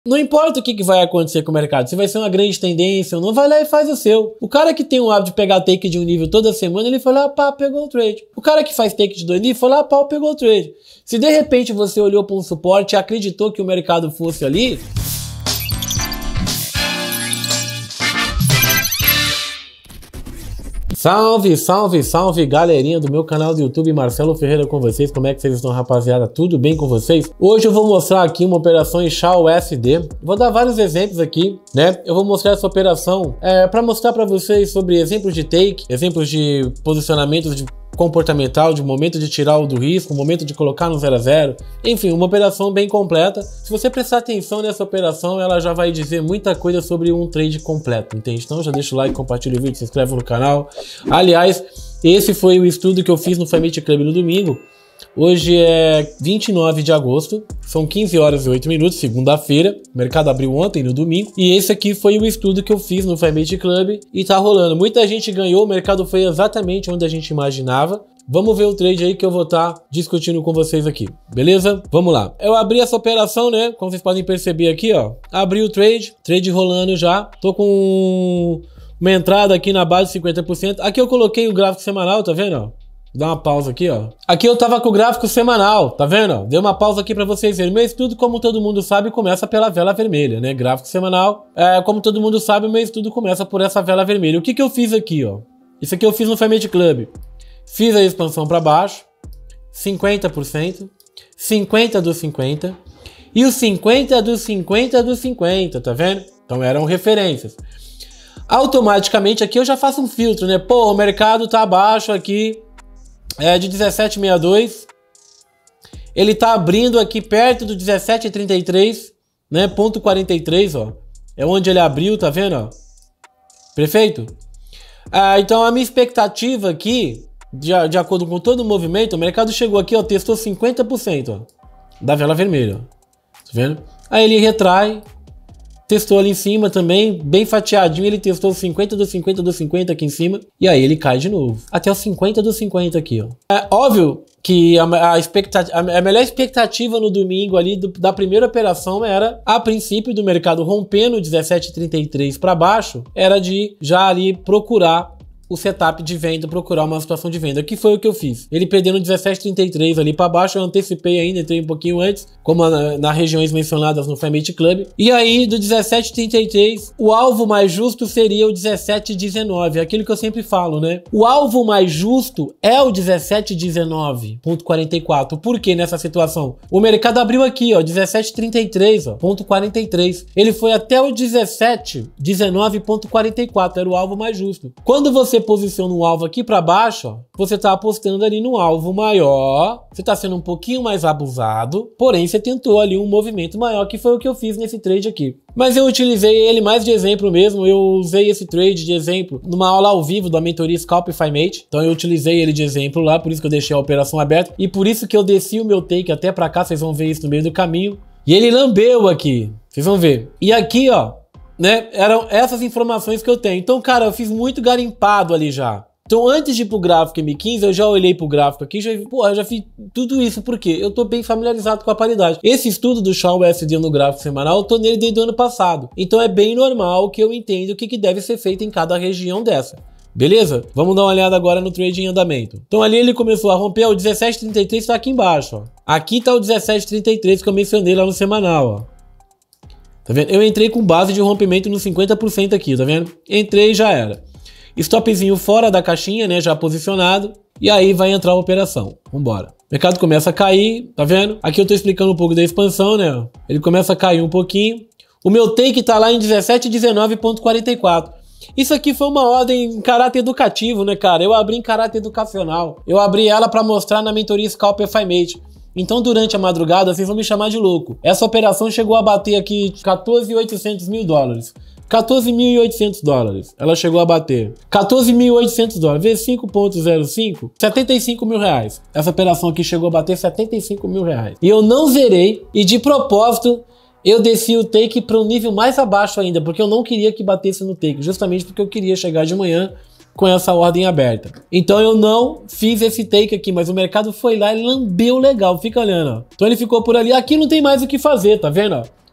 Não importa o que vai acontecer com o mercado, se vai ser uma grande tendência ou não, vai lá e faz o seu. O cara que tem o hábito de pegar take de um nível toda semana, ele foi lá, pá, pegou o trade. O cara que faz take de 2 níveis, foi lá, pá, pegou o trade. Se de repente você olhou para um suporte e acreditou que o mercado fosse ali... Salve, salve, salve, galerinha do meu canal do YouTube, Marcelo Ferreira com vocês. Como é que vocês estão, rapaziada? Tudo bem com vocês? Hoje eu vou mostrar aqui uma operação em SHA-USD. Vou dar vários exemplos aqui, né? Eu vou mostrar essa operação para mostrar para vocês sobre exemplos de take, exemplos de posicionamentos de comportamental, de momento de tirar o do risco, momento de colocar no 0 a 0, enfim, uma operação bem completa. Se você prestar atenção nessa operação, ela já vai dizer muita coisa sobre um trade completo, entende? Então já deixa o like, compartilha o vídeo, se inscreve no canal. Aliás, esse foi o estudo que eu fiz no Family Club no domingo. Hoje é 29 de agosto, são 15 horas e 8 minutos, segunda-feira. O mercado abriu ontem, no domingo. E esse aqui foi o estudo que eu fiz no Family Club e tá rolando. Muita gente ganhou, o mercado foi exatamente onde a gente imaginava. Vamos ver o trade aí que eu vou estar discutindo com vocês aqui, beleza? Vamos lá. Eu abri essa operação, né? Como vocês podem perceber aqui, ó. Abri o trade rolando já. Tô com uma entrada aqui na base de 50%. Aqui eu coloquei o gráfico semanal, tá vendo, ó? Dá uma pausa aqui, ó. Aqui eu tava com o gráfico semanal, tá vendo? Dei uma pausa aqui pra vocês verem. Meu estudo, como todo mundo sabe, começa pela vela vermelha, né? Gráfico semanal. Como todo mundo sabe, meu estudo começa por essa vela vermelha. O que que eu fiz aqui, ó? Isso aqui eu fiz no Family Club. Fiz a expansão pra baixo. 50%. 50 dos 50. E os 50 dos 50 dos 50, tá vendo? Então eram referências. Automaticamente aqui eu já faço um filtro, né? Pô, o mercado tá abaixo aqui. De 17,62, ele tá abrindo aqui perto do 17,33, né, ponto 43, ó, é onde ele abriu, tá vendo, ó, perfeito? Então a minha expectativa aqui, de acordo com todo o movimento, o mercado chegou aqui, ó, testou 50%, ó, da vela vermelha, ó, tá vendo? Aí ele retrai, testou ali em cima também, bem fatiadinho, ele testou 50 dos 50 dos 50 aqui em cima, e aí ele cai de novo, até os 50 dos 50 aqui, ó. É óbvio que a melhor expectativa no domingo ali da primeira operação era, a princípio do mercado rompendo 17,33 para baixo, era de já ali procurar o setup de venda, procurar uma situação de venda, que foi o que eu fiz. Ele perdendo 17,33 ali para baixo, eu antecipei ainda, entrei um pouquinho antes, como nas regiões mencionadas no Family Club. E aí, do 17,33, o alvo mais justo seria o 17,19, aquilo que eu sempre falo, né? O alvo mais justo é o 17,19,44. Por que nessa situação? O mercado abriu aqui, ó, 17,33, ó, ponto 43. Ele foi até o 17,19,44, era o alvo mais justo. Quando você posiciona um alvo aqui para baixo, ó, você tá apostando ali no alvo maior, você tá sendo um pouquinho mais abusado, porém você tentou ali um movimento maior, que foi o que eu fiz nesse trade aqui. Mas eu utilizei ele mais de exemplo mesmo, eu usei esse trade de exemplo numa aula ao vivo da mentoria Scalpify Mate, então eu utilizei ele de exemplo lá, por isso que eu deixei a operação aberta, e por isso que eu desci o meu take até para cá, vocês vão ver isso no meio do caminho, e ele lambeu aqui, vocês vão ver. E aqui, ó, né, eram essas informações que eu tenho. Então, cara, eu fiz muito garimpado ali já. Então, antes de ir pro gráfico M15, eu já olhei pro gráfico aqui, eu já fiz tudo isso, porque eu tô bem familiarizado com a paridade. Esse estudo do SHA-USD no gráfico semanal, eu tô nele desde o ano passado. Então, é bem normal que eu entenda o que deve ser feito em cada região dessa. Beleza? Vamos dar uma olhada agora no trade em andamento. Então, ali ele começou a romper, o 17,33 tá aqui embaixo, ó. Aqui tá o 17,33 que eu mencionei lá no semanal, ó. Tá vendo? Eu entrei com base de rompimento no 50% aqui, tá vendo? Entrei e já era. Stopzinho fora da caixinha, né? Já posicionado. E aí vai entrar a operação. Vambora. O mercado começa a cair, tá vendo? Aqui eu tô explicando um pouco da expansão, né? Ele começa a cair um pouquinho. O meu take tá lá em 17,19,44. Isso aqui foi uma ordem em caráter educativo, né, cara? Eu abri em caráter educacional. Eu abri ela pra mostrar na mentoria Scalpify Mate. Então, durante a madrugada, vocês vão me chamar de louco. Essa operação chegou a bater aqui 14.800 mil dólares. 14.800 dólares. Ela chegou a bater. 14.800 dólares. Vezes 5,05. 75 mil reais. Essa operação aqui chegou a bater 75 mil reais. E eu não zerei. E de propósito, eu desci o take para um nível mais abaixo ainda. Porque eu não queria que batesse no take. Justamente porque eu queria chegar de manhã com essa ordem aberta. Então eu não fiz esse take aqui, mas o mercado foi lá e lambeu legal, fica olhando, ó. Então ele ficou por ali, aqui não tem mais o que fazer, tá vendo, ó?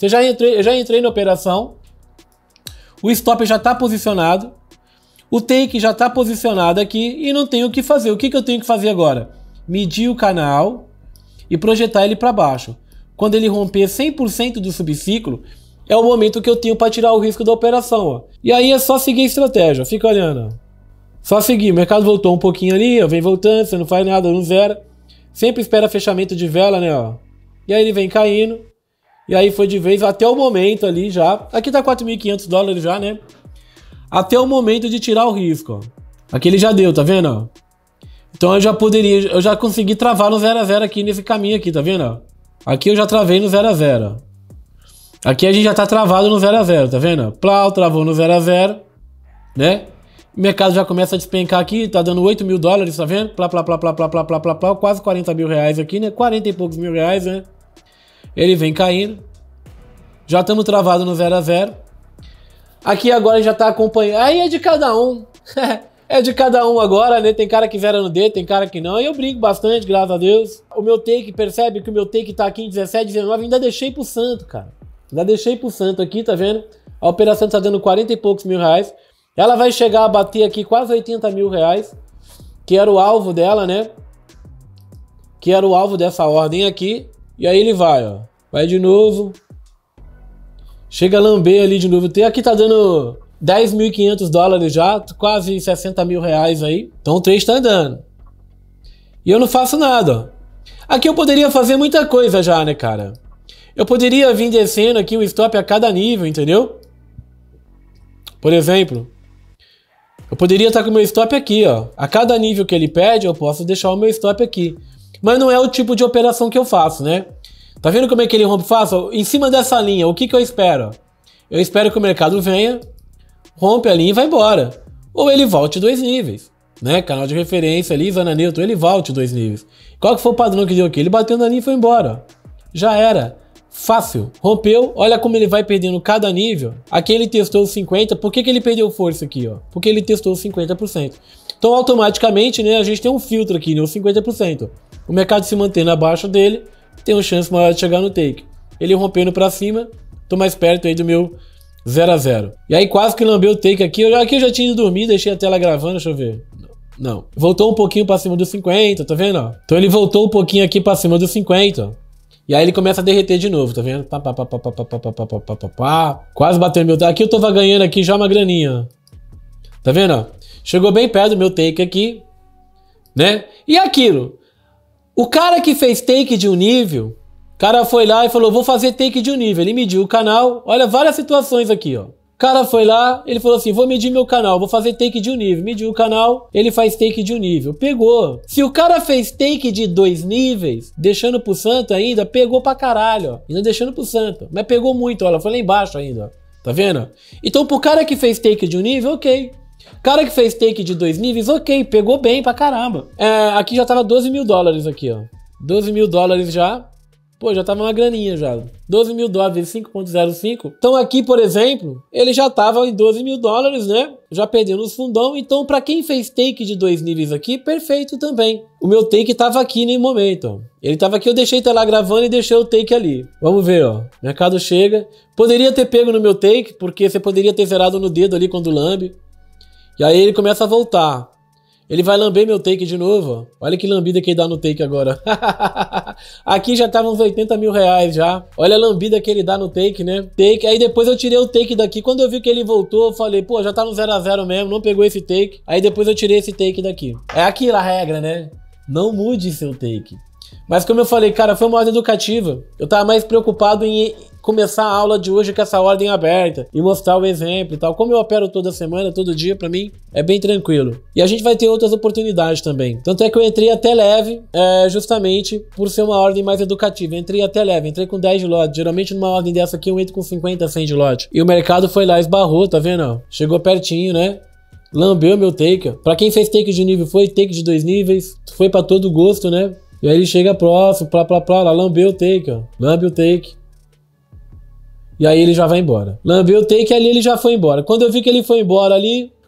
Eu já entrei na operação, o stop já está posicionado, o take já está posicionado aqui e não tenho o que fazer. O que eu tenho que fazer agora? Medir o canal e projetar ele para baixo. Quando ele romper 100% do subciclo, é o momento que eu tenho para tirar o risco da operação. Ó. E aí é só seguir a estratégia, fica olhando. Ó. Só seguir, o mercado voltou um pouquinho ali, ó, vem voltando, você não faz nada, não zera. Sempre espera fechamento de vela, né? Ó. E aí ele vem caindo. E aí foi de vez até o momento ali já. Aqui tá 4.500 dólares já, né? Até o momento de tirar o risco, ó. Aqui ele já deu, tá vendo? Ó? Então eu já consegui travar no 0 a 0 aqui nesse caminho aqui, tá vendo? Ó? Aqui eu já travei no 0 a 0. Aqui a gente já tá travado no 0 a 0, tá vendo? Plau, travou no 0 a 0, né? O mercado já começa a despencar aqui, tá dando 8 mil dólares, tá vendo? Plá, plá, plá, plá, plá, plá, plá, plá, plá, quase 40 mil reais aqui, né? 40 e poucos mil reais, né? Ele vem caindo. Já estamos travados no 0 a 0. Aqui agora já tá acompanhando. Aí é de cada um. É de cada um agora, né? Tem cara que zera no D, tem cara que não. E eu brinco bastante, graças a Deus. O meu take, percebe que o meu take tá aqui em 17, 19. Ainda deixei pro santo, cara. Ainda deixei pro santo aqui, tá vendo? A operação tá dando 40 e poucos mil reais. Ela vai chegar a bater aqui quase 80 mil reais, que era o alvo dela, né? Que era o alvo dessa ordem aqui. E aí ele vai, ó. Vai de novo. Chega a lamber ali de novo. Aqui tá dando 10.500 dólares já, quase 60 mil reais aí. Então o trade tá andando. E eu não faço nada, ó. Aqui eu poderia fazer muita coisa já, né, cara? Eu poderia vir descendo aqui o stop a cada nível, entendeu? Por exemplo... Eu poderia estar com o meu stop aqui, ó. A cada nível que ele pede, eu posso deixar o meu stop aqui. Mas não é o tipo de operação que eu faço, né? Tá vendo como é que ele rompe fácil? Em cima dessa linha, o que eu espero? Eu espero que o mercado venha, rompe a linha e vai embora. Ou ele volte 2 níveis, né? Canal de referência ali, zona neutra, ele volte 2 níveis. Qual que foi o padrão que deu aqui? Ele bateu na linha e foi embora. Já era. Fácil. Rompeu, olha como ele vai perdendo cada nível. Aqui ele testou os 50%. Por que ele perdeu força aqui, ó? Porque ele testou os 50%. Então automaticamente, né, a gente tem um filtro aqui, né, os 50%. O mercado se mantendo abaixo dele, tem uma chance maior de chegar no take. Ele rompendo pra cima, tô mais perto aí do meu 0 a 0. E aí quase que lambeu o take aqui. Aqui eu já tinha ido dormir, deixei a tela gravando, deixa eu ver. Não. Voltou um pouquinho pra cima dos 50, tá vendo, ó? Então ele voltou um pouquinho aqui pra cima dos 50, ó. E aí ele começa a derreter de novo, tá vendo? Quase bateu meu take. Aqui eu tava ganhando aqui já uma graninha. Tá vendo? Ó? Chegou bem perto do meu take aqui, né? E aquilo. O cara que fez take de um nível, o cara foi lá e falou, vou fazer take de um nível. Ele mediu o canal. Olha várias situações aqui, ó. O cara foi lá, ele falou assim, vou medir meu canal, vou fazer take de um nível. Mediu o canal, ele faz take de um nível. Pegou. Se o cara fez take de 2 níveis, deixando pro santo ainda, pegou pra caralho, ó. Ainda deixando pro santo. Mas pegou muito, olha, foi lá embaixo ainda, ó. Tá vendo? Então pro cara que fez take de um nível, ok. Cara que fez take de 2 níveis, ok. Pegou bem pra caramba. Aqui já tava 12 mil dólares aqui, ó. 12 mil dólares já. Pô, já tava uma graninha já. 12 mil dólares, 5.05. Então aqui, por exemplo, ele já tava em 12 mil dólares, né? Já perdendo os fundão. Então pra quem fez take de 2 níveis aqui, perfeito também. O meu take tava aqui no momento, ó. Ele tava aqui, eu deixei ele lá gravando e deixei o take ali. Vamos ver, ó. Mercado chega. Poderia ter pego no meu take, porque você poderia ter zerado no dedo ali quando lambe. E aí ele começa a voltar. Ele vai lamber meu take de novo, ó. Olha que lambida que ele dá no take agora. Aqui já tava uns 80 mil reais já. Olha a lambida que ele dá no take, né? Take. Aí depois eu tirei o take daqui. Quando eu vi que ele voltou, eu falei, pô, já tá no 0 a 0 mesmo, não pegou esse take. Aí depois eu tirei esse take daqui. É aquilo a regra, né? Não mude seu take. Mas como eu falei, cara, foi uma ordem educativa. Eu tava mais preocupado em começar a aula de hoje com essa ordem aberta e mostrar o exemplo e tal. Como eu opero toda semana, todo dia, pra mim, é bem tranquilo. E a gente vai ter outras oportunidades também. Tanto é que eu entrei até leve, justamente por ser uma ordem mais educativa. Eu entrei até leve, entrei com 10 de lote. Geralmente numa ordem dessa aqui eu entro com 50, 100 de lote. E o mercado foi lá, esbarrou, tá vendo? Chegou pertinho, né? Lambeu meu take. Pra quem fez take de nível, foi take de 2 níveis. Foi pra todo gosto, né? E aí ele chega próximo, lá, lambeu o take, ó. Lambe o take. E aí ele já vai embora. Lambeu o take ali, ele já foi embora. Quando eu vi que ele foi embora ali,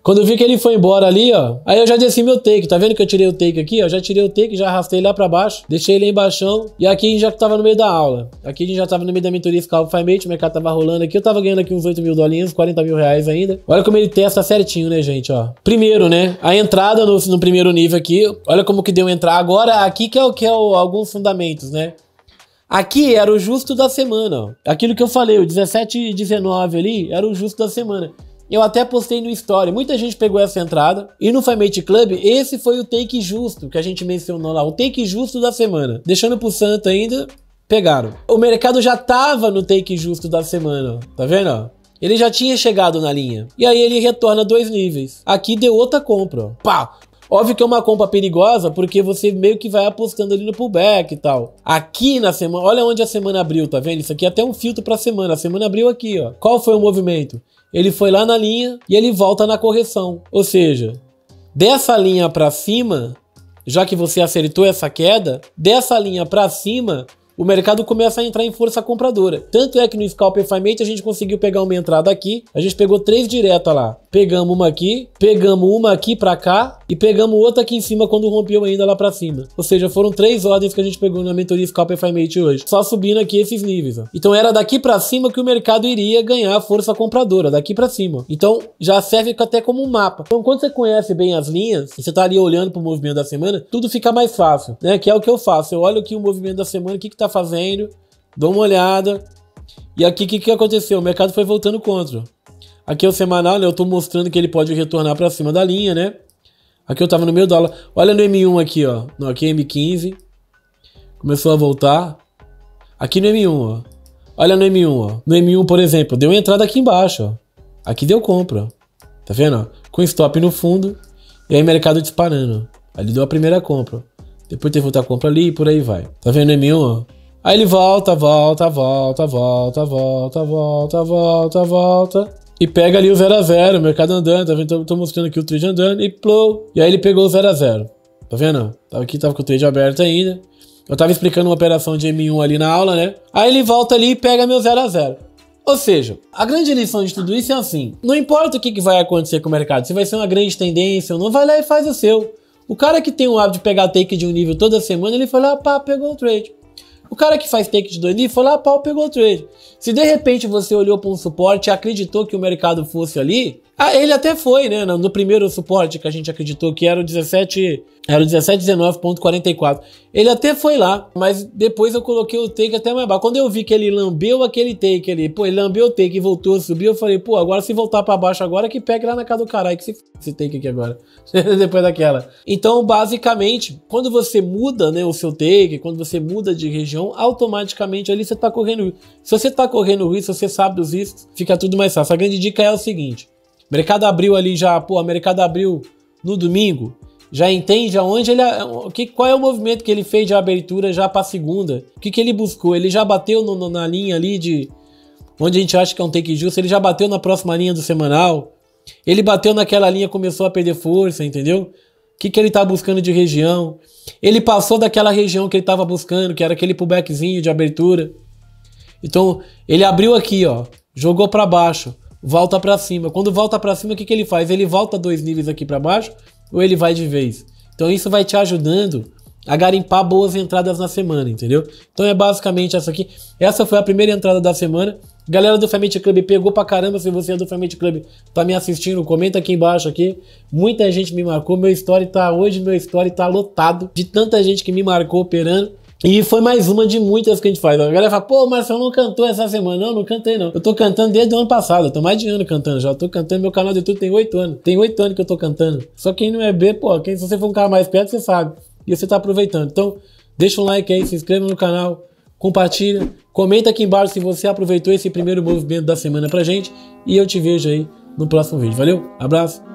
Quando eu vi que ele foi embora ali, ó, aí eu já desci meu take. Tá vendo que eu tirei o take aqui, ó? Já tirei o take, já arrastei lá pra baixo, deixei ele embaixo. E aqui a gente já tava no meio da aula. Aqui a gente já tava no meio da mentoria Scalp Finemate, o mercado tava rolando aqui. Eu tava ganhando aqui uns 8 mil dolinhos, 40 mil reais ainda. Olha como ele testa certinho, né, gente, ó. Primeiro, né, a entrada no primeiro nível aqui. Olha como que deu entrar. Agora, aqui que é alguns fundamentos, né. Aqui era o justo da semana, ó. Aquilo que eu falei, o 17 e 19 ali, era o justo da semana. Eu até postei no story, muita gente pegou essa entrada. E no Finemate Club, esse foi o take justo que a gente mencionou lá, o take justo da semana. Deixando pro santo ainda, pegaram. O mercado já tava no take justo da semana, ó. Tá vendo, ó? Ele já tinha chegado na linha. E aí ele retorna 2 níveis. Aqui deu outra compra, ó. Pá! Óbvio que é uma compra perigosa, porque você meio que vai apostando ali no pullback e tal. Aqui na semana, olha onde a semana abriu, tá vendo? Isso aqui é até um filtro pra semana. A semana abriu aqui, ó. Qual foi o movimento? Ele foi lá na linha e ele volta na correção. Ou seja, dessa linha pra cima, já que você acertou essa queda, dessa linha pra cima, o mercado começa a entrar em força compradora. Tanto é que no Scalp Finemate a gente conseguiu pegar uma entrada aqui, a gente pegou 3 direta lá. Pegamos uma aqui pra cá e pegamos outra aqui em cima quando rompeu ainda lá pra cima. Ou seja, foram 3 ordens que a gente pegou na mentoria Scalp Finemate hoje. Só subindo aqui esses níveis, ó. Então era daqui pra cima que o mercado iria ganhar força compradora, daqui pra cima. Então já serve até como um mapa. Então quando você conhece bem as linhas, e você tá ali olhando pro movimento da semana, tudo fica mais fácil, né? Que é o que eu faço. Eu olho aqui o movimento da semana, o que tá fazendo, dou uma olhada. E aqui o que aconteceu? O mercado foi voltando contra. Aqui é o semanal, né? Eu tô mostrando que ele pode retornar pra cima da linha, né? Aqui eu tava no meio da aula. Olha no M1 aqui, ó. Não, aqui é M15. Começou a voltar. Aqui no M1, ó. Olha no M1, ó. No M1, por exemplo, deu uma entrada aqui embaixo, ó. Aqui deu compra, ó. Tá vendo, ó? Com stop no fundo. E aí o mercado disparando. Ali deu a primeira compra. Depois teve outra compra ali e por aí vai. Tá vendo no M1, ó? Aí ele volta. E pega ali o 0 a 0, o mercado andando, tá vendo? Tô mostrando aqui o trade andando e plou. E aí ele pegou o 0 a 0. Tá vendo? Tava com o trade aberto ainda. Eu tava explicando uma operação de M1 ali na aula, né? Aí ele volta ali e pega meu 0 a 0. Ou seja, a grande lição de tudo isso é assim. Não importa o que vai acontecer com o mercado, se vai ser uma grande tendência ou não, vai lá e faz o seu. O cara que tem o hábito de pegar take de um nível toda semana, ele foi lá, pá, pegou o trade. O cara que faz take de 2 níveis foi lá, pau, pegou o trade. Se de repente você olhou para um suporte e acreditou que o mercado fosse ali, ele até foi, né? No primeiro suporte que a gente acreditou que era o 1719.44. Ele até foi lá, mas depois eu coloquei o take até mais baixo. Quando eu vi que ele lambeu aquele take ali, pô, ele lambeu o take e voltou a subir, eu falei, pô, agora se voltar para baixo agora, que pegue lá na casa do caralho, que se esse take aqui agora, depois daquela. Então, basicamente, quando você muda, né, o seu take, quando você muda de região, automaticamente ali você tá correndo risco. Se você tá correndo risco, se você sabe dos riscos, fica tudo mais fácil. A grande dica é o seguinte: mercado abriu ali já, pô, o mercado abriu no domingo, já entende aonde ele, qual é o movimento que ele fez de abertura já para segunda, o que ele buscou, ele já bateu na linha ali de onde a gente acha que é um take justo, ele já bateu na próxima linha do semanal, ele bateu naquela linha, começou a perder força, entendeu? O que ele tá buscando de região, ele passou daquela região que ele tava buscando, que era aquele pullbackzinho de abertura. Então ele abriu aqui, ó, jogou para baixo, volta para cima. Quando volta para cima, o que ele faz? Ele volta 2 níveis aqui para baixo ou ele vai de vez? Então isso vai te ajudando a garimpar boas entradas na semana, entendeu? Então é basicamente essa aqui. Essa foi a primeira entrada da semana. Galera do Finemate Club, pegou pra caramba. Se você é do Finemate Club, tá me assistindo, comenta aqui embaixo aqui. Muita gente me marcou. Hoje meu story tá lotado de tanta gente que me marcou operando. E foi mais uma de muitas que a gente faz. A galera fala, pô, mas você não cantou essa semana. Não cantei não. Eu tô cantando desde o ano passado. Eu tô mais de ano cantando já. Eu tô cantando, meu canal de YouTube tem 8 anos. Tem 8 anos que eu tô cantando. Só quem não é B, pô, se você for um cara mais perto, você sabe. E você tá aproveitando. Então, deixa um like aí, se inscreva no canal, compartilha, comenta aqui embaixo se você aproveitou esse primeiro movimento da semana pra gente. E eu te vejo aí no próximo vídeo. Valeu, abraço.